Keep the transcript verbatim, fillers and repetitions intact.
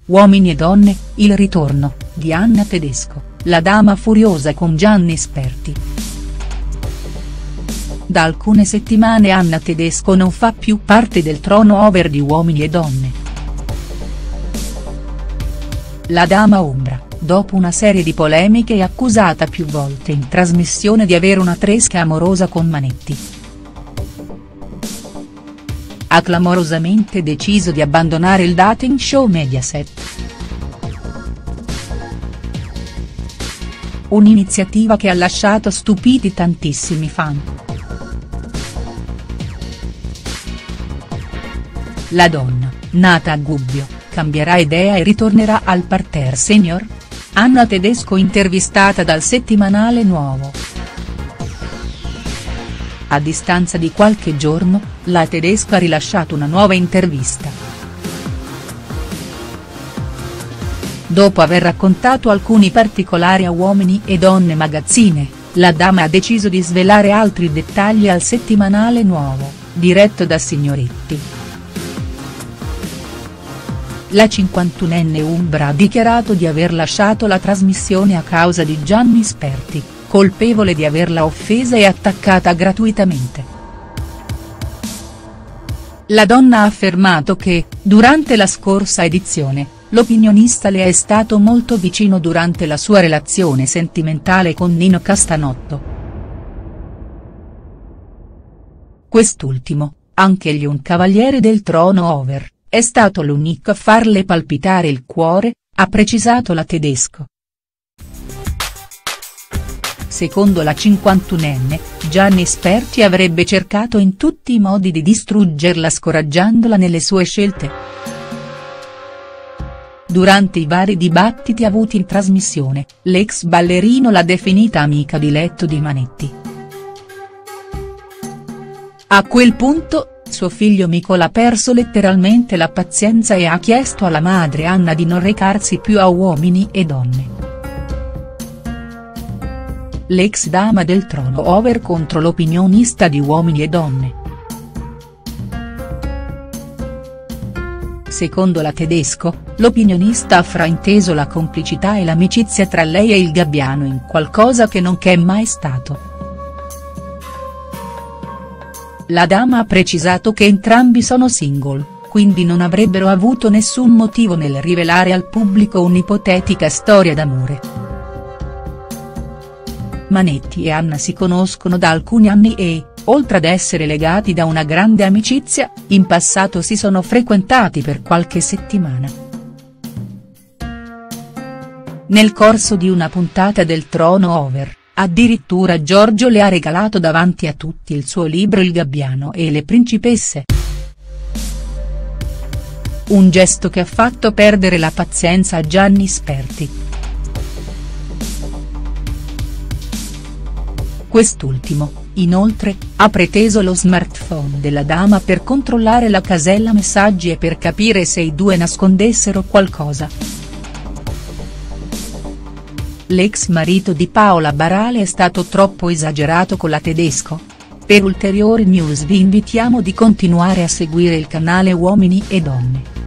Uomini e donne, il ritorno, di Anna Tedesco, la dama furiosa con Gianni Sperti. Da alcune settimane Anna Tedesco non fa più parte del trono over di Uomini e donne. La dama ombra, dopo una serie di polemiche è accusata più volte in trasmissione di avere una tresca amorosa con Manetti. Ha clamorosamente deciso di abbandonare il dating show Mediaset. Un'iniziativa che ha lasciato stupiti tantissimi fan. La donna, nata a Gubbio, cambierà idea e ritornerà al parterre senior? Anna Tedesco intervistata dal settimanale Nuovo. A distanza di qualche giorno, la Tedesco ha rilasciato una nuova intervista. Dopo aver raccontato alcuni particolari a Uomini e Donne Magazzine, la dama ha deciso di svelare altri dettagli al settimanale Nuovo, diretto da Signoretti. La cinquantunenne umbra ha dichiarato di aver lasciato la trasmissione a causa di Gianni Sperti, colpevole di averla offesa e attaccata gratuitamente. La donna ha affermato che, durante la scorsa edizione, l'opinionista le è stato molto vicino durante la sua relazione sentimentale con Nino Castanotto. Quest'ultimo, anch'egli un cavaliere del trono over, è stato l'unico a farle palpitare il cuore, ha precisato la Tedesco. Secondo la cinquantunenne, Gianni Sperti avrebbe cercato in tutti i modi di distruggerla scoraggiandola nelle sue scelte. Durante i vari dibattiti avuti in trasmissione, l'ex ballerino l'ha definita amica di letto di Manetti. A quel punto, suo figlio Micola ha perso letteralmente la pazienza e ha chiesto alla madre Anna di non recarsi più a Uomini e Donne. L'ex dama del trono over contro l'opinionista di Uomini e Donne. Secondo la Tedesco, l'opinionista ha frainteso la complicità e l'amicizia tra lei e il gabbiano in qualcosa che non c'è mai stato. La dama ha precisato che entrambi sono single, quindi non avrebbero avuto nessun motivo nel rivelare al pubblico un'ipotetica storia d'amore. Manetti e Anna si conoscono da alcuni anni e, oltre ad essere legati da una grande amicizia, in passato si sono frequentati per qualche settimana. Nel corso di una puntata del trono over, addirittura Giorgio le ha regalato davanti a tutti il suo libro Il gabbiano e le principesse. Un gesto che ha fatto perdere la pazienza a Gianni Sperti. Quest'ultimo, inoltre, ha preteso lo smartphone della dama per controllare la casella messaggi e per capire se i due nascondessero qualcosa. L'ex marito di Paola Barale è stato troppo esagerato con la Tedesco? Per ulteriori news vi invitiamo di continuare a seguire il canale Uomini e Donne.